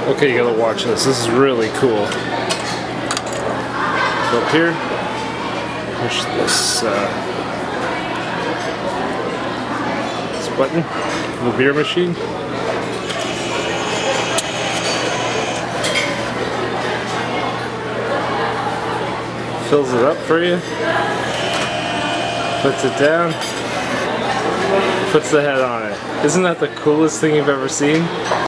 Okay, you gotta watch this. This is really cool. So up here, push this button, the beer machine. Fills it up for you. Puts it down. Puts the head on it. Isn't that the coolest thing you've ever seen?